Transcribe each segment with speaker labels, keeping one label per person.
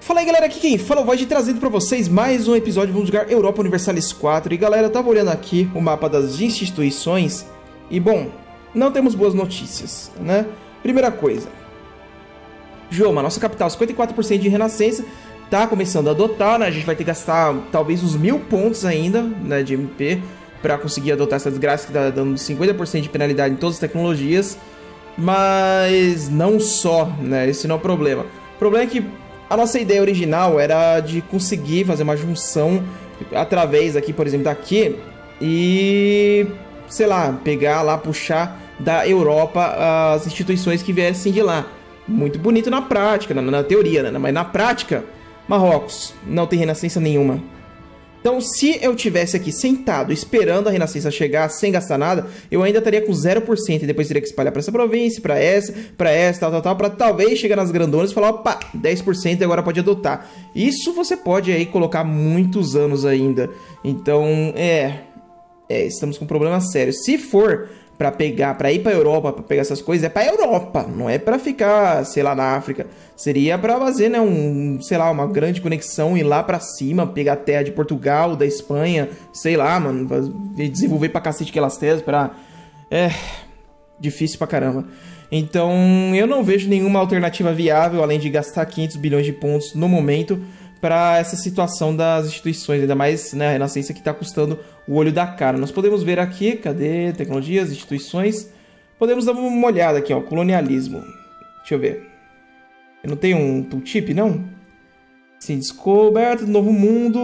Speaker 1: Fala aí galera, aqui quem fala é o Void, trazendo pra vocês mais um episódio. Vamos jogar Europa Universalis 4. E galera, eu tava olhando aqui o mapa das instituições e bom, não temos boas notícias, né? Primeira coisa, Joma, nossa capital, 54% de renascença, tá começando a adotar, né? A gente vai ter que gastar talvez uns 1000 pontos ainda, né, de MP pra conseguir adotar essa desgraça que tá dando 50% de penalidade em todas as tecnologias. Mas não só, né? Esse não é o problema. O problema é que a nossa ideia original era de conseguir fazer uma junção através aqui, por exemplo, daqui e, sei lá, pegar lá, puxar da Europa as instituições que viessem de lá. Muito bonito na prática, na teoria, né? Mas na prática, Marrocos não tem renascença nenhuma. Então, se eu tivesse aqui sentado, esperando a renascença chegar, sem gastar nada, eu ainda estaria com 0%, e depois teria que espalhar para essa província, para essa, tal, para talvez chegar nas grandonas e falar, opa, 10% e agora pode adotar. Isso você pode aí colocar muitos anos ainda. Então, estamos com um problema sério. Se for para pegar, para ir para Europa, para pegar essas coisas, é para Europa, não é para ficar, sei lá, na África. Seria para fazer, né, sei lá, uma grande conexão, ir lá para cima, pegar a terra de Portugal, da Espanha, sei lá, mano, desenvolver pra cacete aquelas terras para difícil pra caramba. Então, eu não vejo nenhuma alternativa viável além de gastar 500 bilhões de pontos no momento para essa situação das instituições, ainda mais, né, a renascença que está custando o olho da cara. Nós podemos ver aqui, cadê tecnologias, instituições? Podemos dar uma olhada aqui, ó, colonialismo. Deixa eu ver. Eu não tenho um tooltip, não? Sim, descoberta do novo mundo.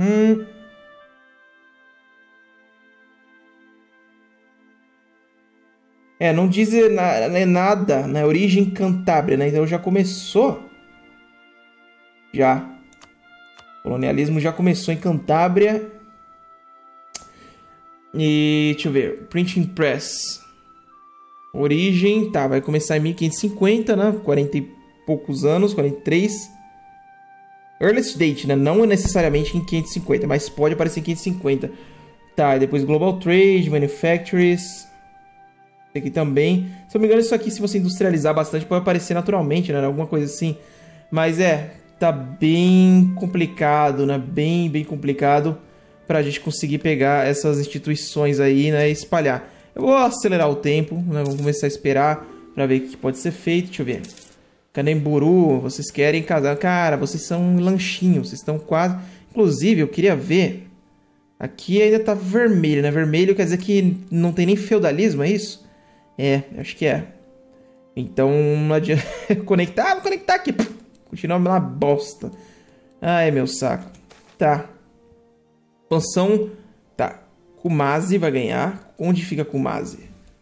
Speaker 1: Não diz nada na origem Cantábria, né? Então já começou. Já. Colonialismo já começou em Cantábria. E deixa eu ver. Printing Press. Origem, tá, vai começar em 1550, né? 40 e poucos anos, 43. Earliest date, né? Não é necessariamente em 550, mas pode aparecer em 550. Tá, e depois Global Trade, Manufacturers. Aqui também. Se eu não me engano, isso aqui, se você industrializar bastante, pode aparecer naturalmente, né? Alguma coisa assim. Mas tá bem complicado, né? Bem complicado pra gente conseguir pegar essas instituições aí, né? E espalhar. Eu vou acelerar o tempo, né? Vamos começar a esperar pra ver o que pode ser feito. Deixa eu ver. Canemburu, vocês querem casar? Cara, vocês são um lanchinho, vocês estão quase... Inclusive, eu queria ver... Aqui ainda tá vermelho, né? Vermelho quer dizer que não tem nem feudalismo, é isso? Acho que é. Então, não adianta... conectar, vou conectar aqui. Continua uma bosta. Ai, meu saco. Tá. Expansão. Tá. Kumasi vai ganhar. Onde fica Kumasi?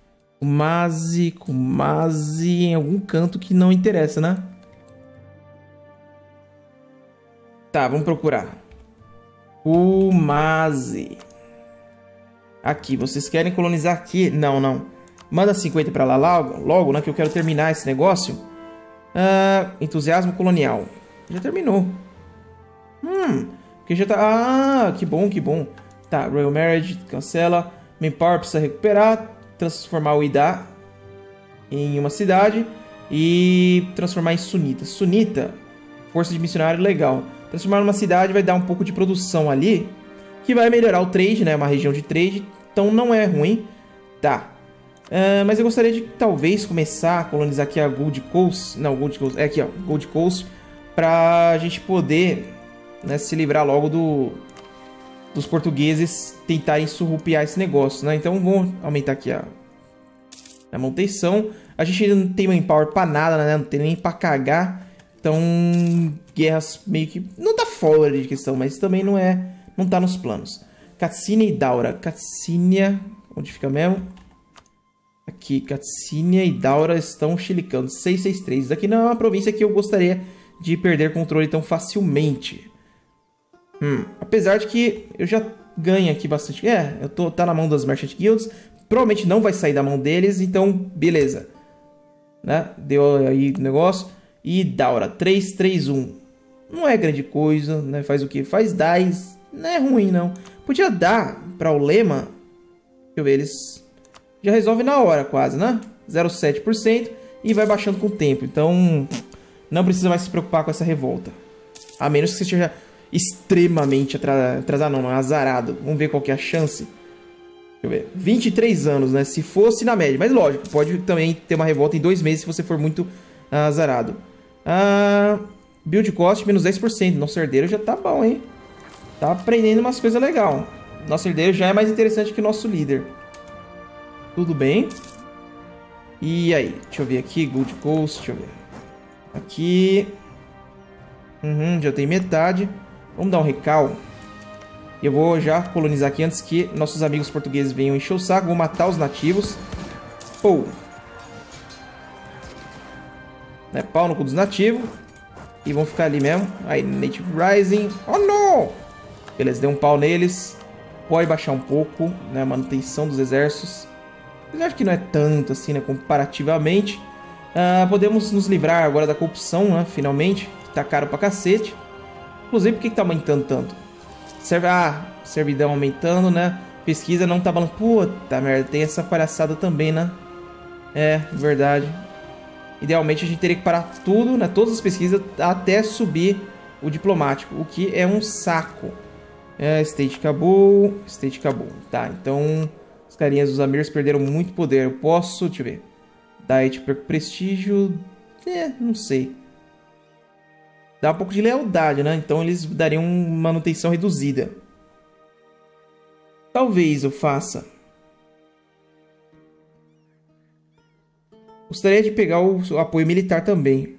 Speaker 1: Kumasi em algum canto que não interessa, né? Tá, vamos procurar. Kumasi. Aqui, vocês querem colonizar aqui? Não. Manda 50 pra lá logo, né? Que eu quero terminar esse negócio. Entusiasmo colonial. Já terminou. Porque já tá... que bom. Tá, Royal Marriage, cancela. Manpower precisa recuperar. Transformar o Ida em uma cidade. E transformar em Sunita. Sunita, força de missionário, legal. Transformar numa cidade vai dar um pouco de produção ali. Que vai melhorar o trade, né? Uma região de trade. Então não é ruim. Tá. Mas eu gostaria de talvez começar a colonizar aqui a Gold Coast. Não, Gold Coast. É aqui, ó. Gold Coast. Pra gente poder, né, se livrar logo dos portugueses tentarem surrupiar esse negócio, né? Então vamos aumentar aqui a manutenção. A gente ainda não tem manpower pra nada, né? Não tem nem pra cagar. Então, guerras meio que... Não tá fora de questão, mas também não tá nos planos. Catsínia e Daura. Catsínia... Onde fica mesmo? Aqui, Catsínia e Daura estão chilicando. 663. Isso aqui não é uma província que eu gostaria de perder controle tão facilmente. Apesar de que eu já ganho aqui bastante. Tá na mão das Merchant Guilds. Provavelmente não vai sair da mão deles, então beleza. Né? Deu aí o negócio. E Daura, 331. Não é grande coisa, né? Faz o quê? Faz 10. Não é ruim, não. Podia dar para o lema. Deixa eu ver, eles... Já resolve na hora quase, né? 0,7% e vai baixando com o tempo. Então, não precisa mais se preocupar com essa revolta. A menos que você esteja extremamente atrasado, não, azarado. Vamos ver qual que é a chance. Deixa eu ver. 23 anos, né? Se fosse na média. Mas lógico, pode também ter uma revolta em 2 meses se você for muito azarado. Build cost, menos 10%. Nosso herdeiro já tá bom, hein? Tá aprendendo umas coisas legais. Nosso herdeiro já é mais interessante que o nosso líder. Tudo bem. E aí? Deixa eu ver aqui. Gold Coast, deixa eu ver. Aqui. Já tem metade. Vamos dar um recal. Eu vou já colonizar aqui antes que nossos amigos portugueses venham encher o saco. Vou matar os nativos. Pô. Né, pau no cu dos nativos. E vão ficar ali mesmo. Aí, Native Rising. Oh, não! Beleza, deu um pau neles. Pode baixar um pouco, né? A manutenção dos exércitos. Mas eu acho que não é tanto assim, né? Comparativamente. Podemos nos livrar agora da corrupção, né? Finalmente. Que tá caro pra cacete. Inclusive, por que tá aumentando tanto? Servidão aumentando, né? Pesquisa não tá falando. Puta merda, tem essa palhaçada também, né? É, verdade. Idealmente a gente teria que parar tudo, né? Todas as pesquisas até subir o diplomático. O que é um saco. State acabou. State acabou. Tá, então os carinhas dos Amirs perderam muito poder. Eu posso, deixa eu ver. Diet perco prestígio. Não sei. Dá um pouco de lealdade, né? Então eles dariam manutenção reduzida. Talvez eu faça. Gostaria de pegar o apoio militar também.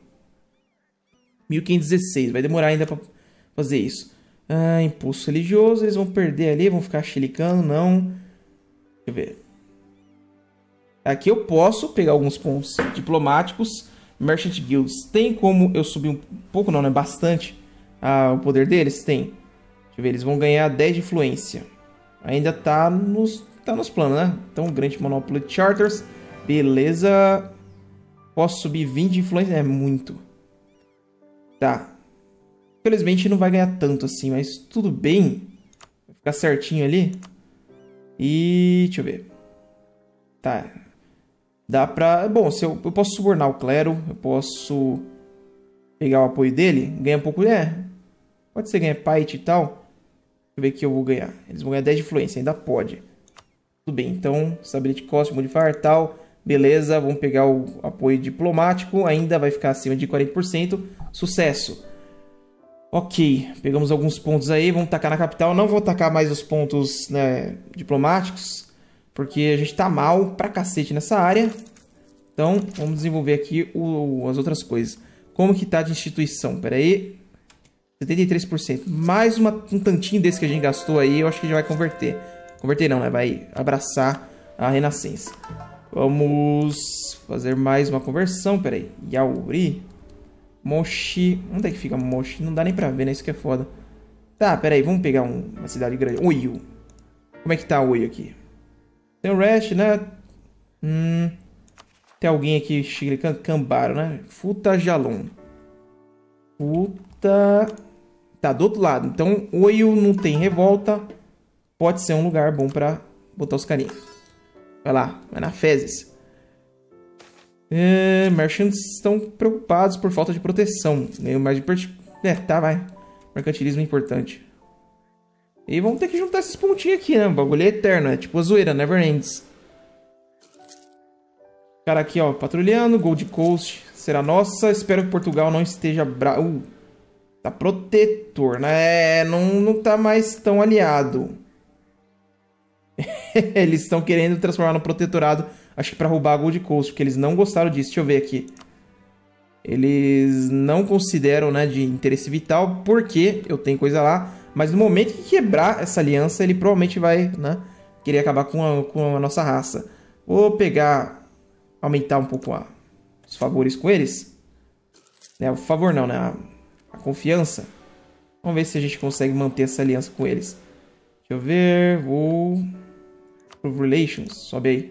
Speaker 1: 1516. Vai demorar ainda pra fazer isso. Impulso religioso. Eles vão perder ali. Vão ficar chilicando. Não. Deixa eu ver. Aqui eu posso pegar alguns pontos diplomáticos. Merchant Guilds. Tem como eu subir um pouco? Não, né? Bastante. O poder deles? Tem. Deixa eu ver. Eles vão ganhar 10 de influência. Ainda tá nos planos, né? Então, Grande Monopoly Charters. Beleza. Posso subir 20 de influência? É muito. Tá. Infelizmente não vai ganhar tanto assim, mas tudo bem. Vai ficar certinho ali. E... deixa eu ver. Tá. Dá pra... Bom, se eu posso subornar o clero. Eu posso pegar o apoio dele. Ganhar um pouco... Pode ser ganhar Pite e tal. Deixa eu ver o que eu vou ganhar. Eles vão ganhar 10 de influência. Ainda pode. Tudo bem. Então, Stability Cost, Modifier e tal... Beleza, vamos pegar o apoio diplomático. Ainda vai ficar acima de 40%. Sucesso. Ok, pegamos alguns pontos aí. Vamos tacar na capital. Não vou tacar mais os pontos, né, diplomáticos. Porque a gente tá mal pra cacete nessa área. Então, vamos desenvolver aqui as outras coisas. Como que tá de instituição? Pera aí. 73%. Mais um tantinho desse que a gente gastou aí. Eu acho que já vai converter. Converter não, né? Vai abraçar a Renascença. Vamos fazer mais uma conversão. Pera aí. Yauri. Moshi. Onde é que fica Moshi? Não dá nem pra ver, né? Isso que é foda. Tá, pera aí. Vamos pegar uma cidade grande. Oyo. Como é que tá Oyo aqui? Tem o Rest, né? Tem alguém aqui. Cambaro, né? Futa Jalon. Futa... Tá, do outro lado. Então, Oyo não tem revolta. Pode ser um lugar bom pra botar os carinhas. Vai lá, vai na fezes. Merchants estão preocupados por falta de proteção. Meio mais de tá, vai. Mercantilismo é importante. E vamos ter que juntar esses pontinhos aqui, né? O bagulho é eterno, é tipo a zoeira, never ends. Cara aqui, ó, patrulhando. Gold Coast será nossa. Espero que Portugal não esteja bravo. Tá protetor, né? Não tá mais tão aliado. Eles estão querendo transformar no protetorado. Acho que pra roubar a Gold Coast, porque eles não gostaram disso. Deixa eu ver aqui. Eles não consideram, né, de interesse vital, porque eu tenho coisa lá. Mas no momento que quebrar essa aliança, ele provavelmente vai, né, querer acabar com a nossa raça. Vou pegar, aumentar um pouco os favores com eles. Né, o favor não, né, a confiança. Vamos ver se a gente consegue manter essa aliança com eles. Deixa eu ver, vou... Relations, sobe aí.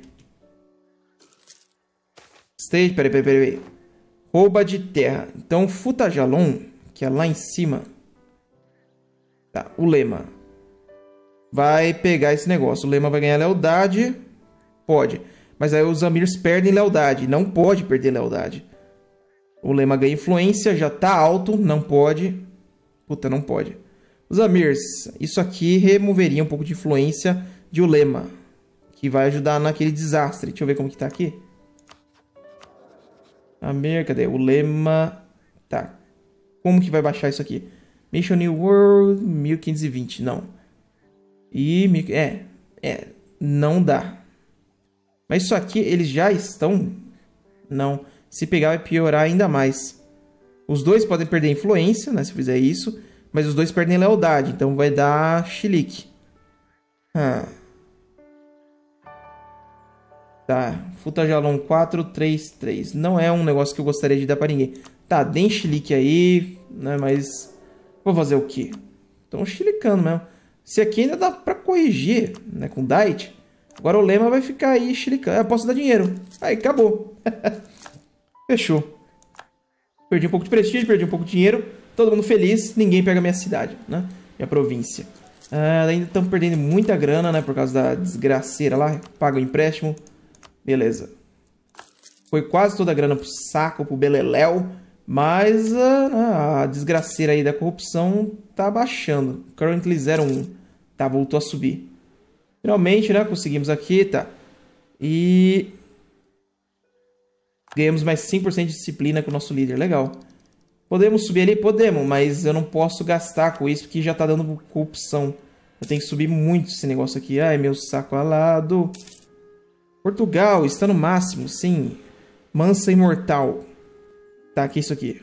Speaker 1: State, peraí. Rouba de terra. Então, Futajalon, que é lá em cima. Tá, o Lema. Vai pegar esse negócio. O Lema vai ganhar lealdade. Pode. Mas aí os Amirs perdem lealdade. Não pode perder lealdade. O Lema ganha influência, já tá alto. Não pode. Puta, não pode. Os Amirs. Isso aqui removeria um pouco de influência de Ulema, que vai ajudar naquele desastre. Deixa eu ver como que tá aqui. Amir, cadê? Ulema. Tá. Como que vai baixar isso aqui? Mission New World, 1520. Não. E... não dá. Mas isso aqui, eles já estão... Não. Se pegar, vai piorar ainda mais. Os dois podem perder influência, né? Se fizer isso. Mas os dois perdem lealdade. Então vai dar chilique. Tá. Futajalon 433. Não é um negócio que eu gostaria de dar pra ninguém. Tá, deem chilique aí. Né? Mas... vou fazer o quê? Estão chilicando mesmo. Se aqui ainda dá pra corrigir, né? Com Diet. Agora o Lema vai ficar aí chilicando. Eu posso dar dinheiro. Aí, acabou. Fechou. Perdi um pouco de prestígio, perdi um pouco de dinheiro. Todo mundo feliz. Ninguém pega minha cidade, né? Minha província. Ainda estamos perdendo muita grana, né? Por causa da desgraceira lá. Paga o empréstimo. Beleza. Foi quase toda a grana pro saco, pro beleléu. Mas a desgraceira aí da corrupção tá baixando. Currently 0,1. Tá, voltou a subir. Finalmente, né? Conseguimos aqui, tá. E... ganhamos mais 5% de disciplina com o nosso líder. Legal. Podemos subir ali? Podemos, mas eu não posso gastar com isso, porque já tá dando corrupção. Eu tenho que subir muito esse negócio aqui. Ai, meu saco alado. Portugal, está no máximo, sim. Mansa Imortal. Tá, que é isso aqui?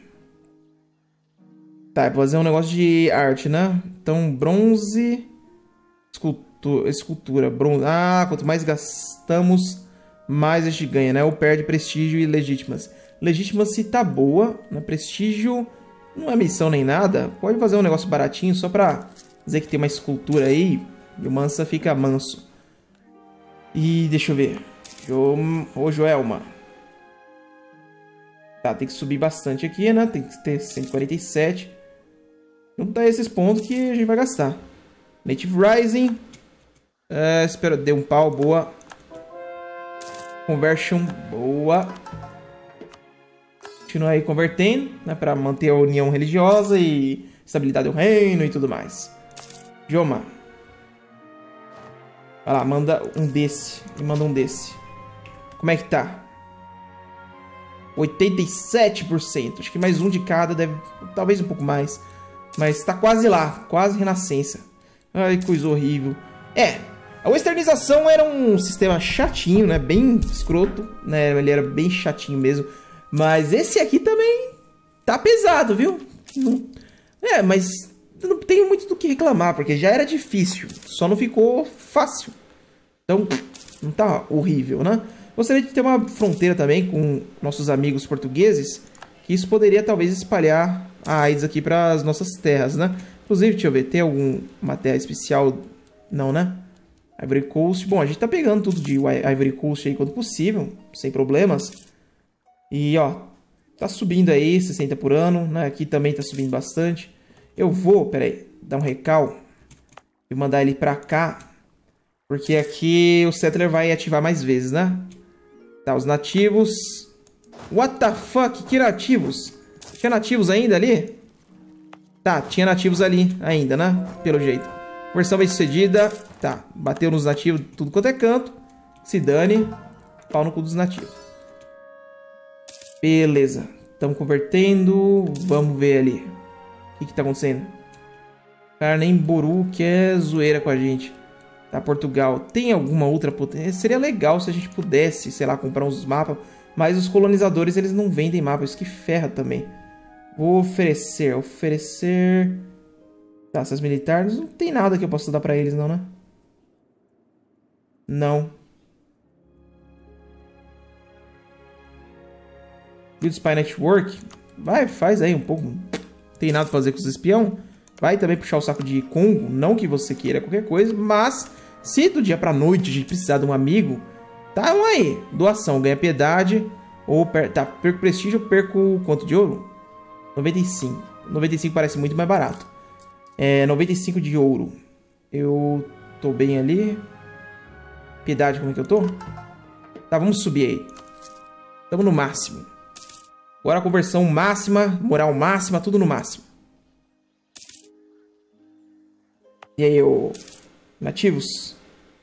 Speaker 1: Tá, vou fazer um negócio de arte, né? Então, bronze... Escultura, bronze... Ah, quanto mais gastamos, mais a gente ganha, né? Ou perde prestígio e legitimacy. Legitimacy tá boa, né? Prestígio não é missão nem nada. Pode fazer um negócio baratinho só pra dizer que tem uma escultura aí. E o Mansa fica manso. E deixa eu ver. Ô, Joelma. Tá, tem que subir bastante aqui, né? Tem que ter 147. Juntar esses pontos que a gente vai gastar. Native Rising. Espera, deu um pau, boa. Conversion, boa. Continua aí convertendo, né? Pra manter a união religiosa e estabilidade do reino e tudo mais. Joma. Vai lá, manda um desse. E manda um desse. Como é que tá? 87%. Acho que mais um de cada deve... talvez um pouco mais. Mas tá quase lá. Quase renascença. Ai, que coisa horrível. A westernização era um sistema chatinho, né? Bem escroto, né? Ele era bem chatinho mesmo. Mas esse aqui também tá pesado, viu? Mas não tenho muito do que reclamar, porque já era difícil. Só não ficou fácil. Então, não tá horrível, né? Gostaria de ter uma fronteira também com nossos amigos portugueses, que isso poderia talvez espalhar a AIDS aqui para as nossas terras, né? Inclusive, deixa eu ver, tem alguma terra especial? Não, né? Ivory Coast. Bom, a gente tá pegando tudo de Ivory Coast aí quando possível, sem problemas. E, ó, tá subindo aí, 60 por ano, né? Aqui também tá subindo bastante. Eu vou, peraí, dar um recal e mandar ele pra cá, porque aqui o Settler vai ativar mais vezes, né? Tá, os nativos... What the fuck? Que nativos? Tinha nativos ainda ali? Tá, tinha nativos ali ainda, né? Pelo jeito. Conversão bem sucedida. Tá, bateu nos nativos tudo quanto é canto. Se dane. Pau no cu dos nativos. Beleza. Estamos convertendo. Vamos ver ali. O que tá acontecendo? Cara, nem Boru quer zoeira com a gente. Tá, Portugal. Tem alguma outra potência? Seria legal se a gente pudesse, sei lá, comprar uns mapas. Mas os colonizadores, eles não vendem mapas. Isso que ferra também. Vou oferecer. Oferecer... Tá, essas militares... Não tem nada que eu possa dar pra eles, não, né? Não. Good Spy Network. Vai, faz aí um pouco. Não tem nada pra fazer com os espião. Vai também puxar o saco de Congo. Não que você queira qualquer coisa. Mas, se do dia pra noite a gente precisar de um amigo... Tá, aí. Doação. Ganha piedade. Ou tá, perco prestígio ou perco quanto de ouro? 95. 95 parece muito mais barato. 95 de ouro. Eu tô bem ali. Piedade, como é que eu tô? Tá, vamos subir aí. Estamos no máximo. Agora a conversão máxima, moral máxima, tudo no máximo. E aí, ô... nativos?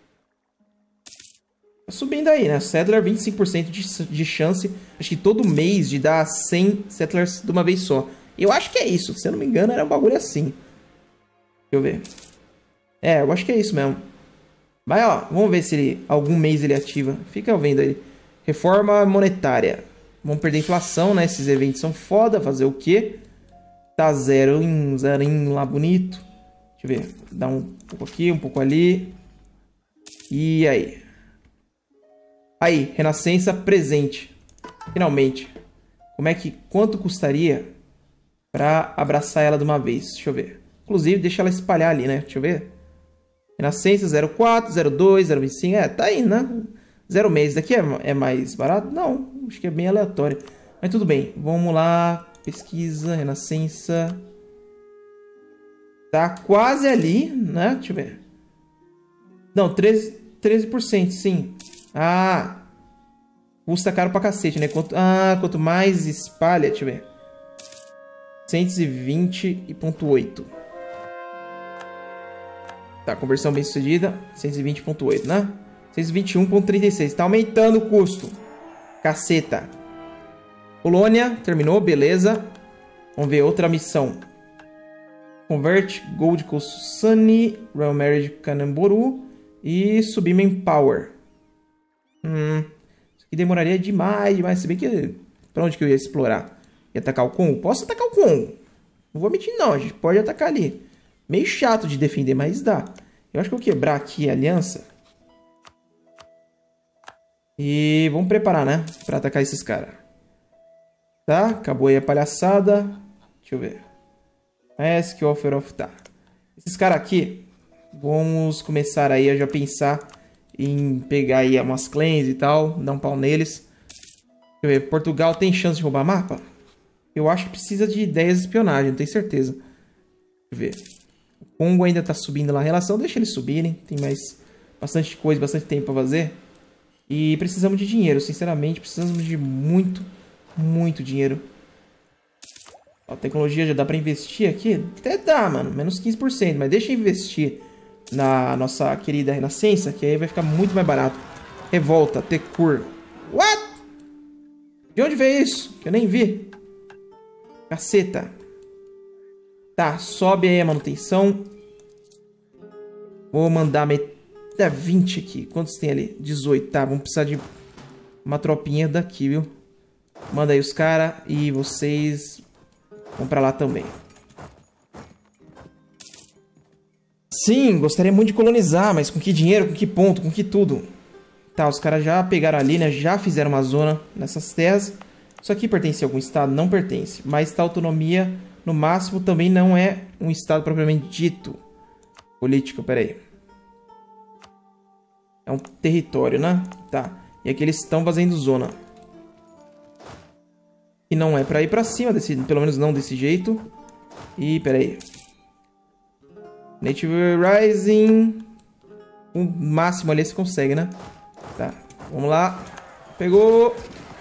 Speaker 1: Tá subindo aí, né? Settler, 25% de chance. Acho que todo mês de dar 100 settlers de uma vez só. Eu acho que é isso. Se eu não me engano, era um bagulho assim. Deixa eu ver. É, eu acho que é isso mesmo. Mas, ó, vamos ver se ele, algum mês ele ativa. Fica vendo aí. Reforma monetária. Vamos perder inflação, né? Esses eventos são foda. Fazer o quê? Tá zerinho lá bonito. Deixa eu ver. Dá um pouco aqui, um pouco ali. E aí? Aí, Renascença presente. Finalmente. Quanto custaria pra abraçar ela de uma vez? Deixa eu ver. Inclusive, deixa ela espalhar ali, né? Deixa eu ver. Renascença 04, 02, 025. É, tá aí, né? 0 mês. Daqui é mais barato? Não. Acho que é bem aleatório. Mas tudo bem. Vamos lá. Pesquisa, Renascença. Tá quase ali, né? Deixa eu ver. Não, 13%, sim. Ah, custa caro pra cacete, né? Quanto mais espalha, deixa eu ver. 120,8. Tá, conversão bem sucedida. 120,8, né? 121,36. Tá aumentando o custo. Caceta. Polônia, terminou, beleza. Vamos ver outra missão. Convert Gold Coast Sunny, Royal Marriage Canamboru e Subimen Power. Isso aqui demoraria demais. Se bem que... Pra onde que eu ia explorar? Ia atacar o Congo? Posso atacar o Congo. Não vou mentir não, a gente pode atacar ali. Meio chato de defender, mas dá. Eu acho que eu vou quebrar aqui a aliança. E vamos preparar, né? Pra atacar esses caras. Tá, acabou aí a palhaçada. Deixa eu ver. Ask Offer of... Tá. Esses caras aqui... Vamos começar aí a já pensar em pegar aí umas clans e tal. Dar um pau neles. Deixa eu ver. Portugal tem chance de roubar mapa? Eu acho que precisa de ideias de espionagem. Não tenho certeza. Deixa eu ver. O Congo ainda tá subindo lá a relação. Deixa eles subirem. Tem mais bastante coisa, bastante tempo pra fazer. E precisamos de dinheiro. Sinceramente, precisamos de muito, muito dinheiro. A tecnologia já dá pra investir aqui? Até dá, mano. Menos 15%. Mas deixa eu investir na nossa querida Renascença, que aí vai ficar muito mais barato. Revolta, Tecur. What? De onde veio isso? Que eu nem vi. Caceta. Tá, sobe aí a manutenção. Vou mandar 20 aqui. Quantos tem ali? 18. Tá, vamos precisar de uma tropinha daqui, viu? Manda aí os caras e vocês vão pra lá também. Sim, gostaria muito de colonizar, mas com que dinheiro, com que ponto, com que tudo? Tá, os caras já pegaram ali, né? Já fizeram uma zona nessas terras. Isso aqui pertence a algum estado? Não pertence. Mas tá autonomia, no máximo, também não é um estado propriamente dito. Político, peraí. É um território, né? Tá. E aqui eles estão fazendo zona. E não é pra ir pra cima, pelo menos não desse jeito. E, peraí. Native Rising. O máximo ali você consegue, né? Tá, vamos lá. Pegou.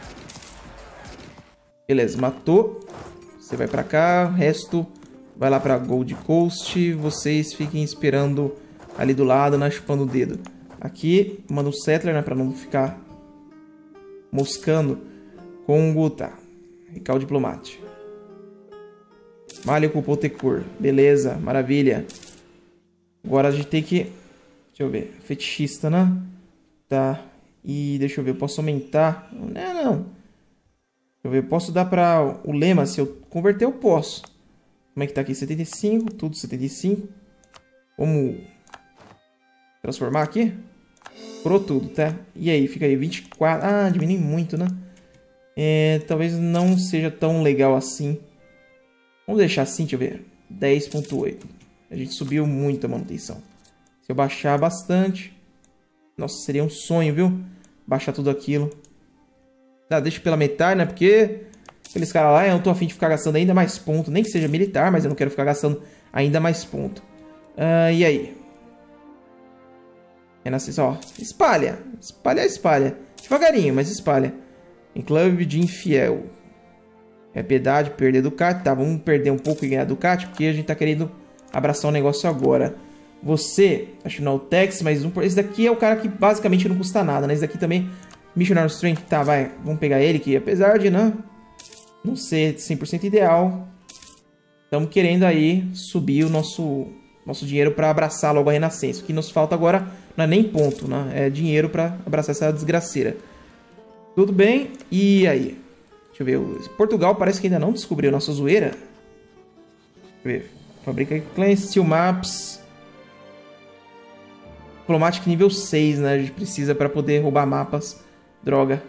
Speaker 1: Beleza, matou. Você vai pra cá, o resto vai lá pra Gold Coast. Vocês fiquem esperando ali do lado, né? Chupando o dedo. Aqui, manda um settler, né? Pra não ficar moscando. Congo, tá. Recall Diplomate. Mali ocupou Tecur. Beleza, maravilha. Agora a gente tem que... Deixa eu ver. Fetichista, né? Tá. E deixa eu ver. Eu posso aumentar? Não. Deixa eu ver. Eu posso dar pra o lema. Se eu converter, eu posso. Como é que tá aqui? 75. Tudo 75. Vamos transformar aqui. Curou tudo, tá? E aí? Fica aí 24. Ah, diminui muito, né? Talvez não seja tão legal assim. Vamos deixar assim, deixa eu ver. 10.8. A gente subiu muito a manutenção. Se eu baixar bastante... Nossa, seria um sonho, viu? Baixar tudo aquilo. Tá, deixa pela metade, né? Porque aqueles caras lá, eu não tô afim de ficar gastando ainda mais ponto. Nem que seja militar, mas eu não quero ficar gastando ainda mais ponto. E aí? Renascença, ó. Espalha. Espalha. Devagarinho, mas espalha. Enclave de infiel. É piedade, perder Ducati. Tá, vamos perder um pouco e ganhar Ducati, porque a gente tá querendo abraçar o negócio agora. Você, National Tax, mais um. Esse daqui é o cara que basicamente não custa nada, né? Esse daqui também, Missionary Strength, tá, vai. Vamos pegar ele, que apesar de, né, não ser 100% ideal, estamos querendo aí subir o nosso dinheiro para abraçar logo a Renascença. O que nos falta agora não é nem ponto, né? É dinheiro para abraçar essa desgraceira. Tudo bem, e aí? Deixa eu ver, Portugal parece que ainda não descobriu nossa zoeira. Deixa eu ver, fabrica Clan, Steel Maps... Diplomatic nível 6, né? A gente precisa para poder roubar mapas. Droga.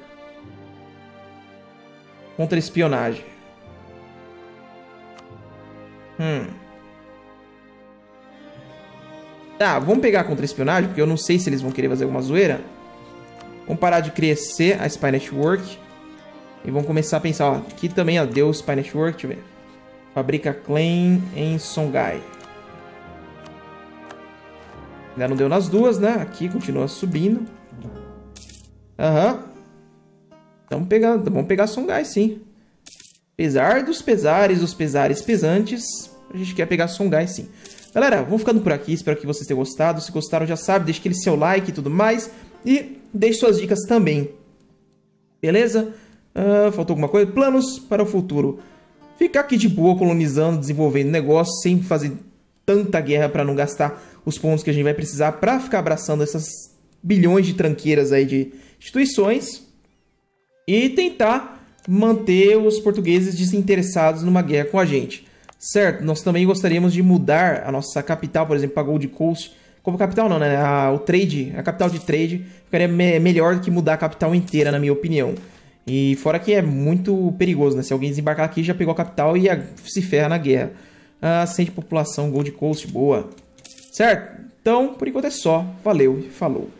Speaker 1: Contra-espionagem. Tá, vamos pegar contra-espionagem, porque eu não sei se eles vão querer fazer alguma zoeira. Vamos parar de crescer a Spy Network. E vamos começar a pensar, ó. Aqui também, ó, deu Spy Network, deixa eu ver. Fabrica Clan em Songhai. Ainda não deu nas duas, né? Aqui continua subindo. Vamos pegar Songhai, sim. Apesar dos pesares pesantes, a gente quer pegar Songhai, sim. Galera, vamos ficando por aqui. Espero que vocês tenham gostado. Se gostaram, já sabe, deixe aquele seu like e tudo mais. E deixe suas dicas também. Beleza? Faltou alguma coisa? Planos para o futuro. Ficar aqui de boa, colonizando, desenvolvendo negócio, sem fazer tanta guerra para não gastar os pontos que a gente vai precisar para ficar abraçando essas bilhões de tranqueiras aí de instituições e tentar manter os portugueses desinteressados numa guerra com a gente, certo? Nós também gostaríamos de mudar a nossa capital, por exemplo, para Gold Coast, como capital não, né? A capital de trade ficaria melhor do que mudar a capital inteira, na minha opinião. E fora que é muito perigoso, né? Se alguém desembarcar aqui, já pegou a capital e se ferra na guerra. Assente população, Gold Coast, boa. Certo? Então, por enquanto é só. Valeu e falou.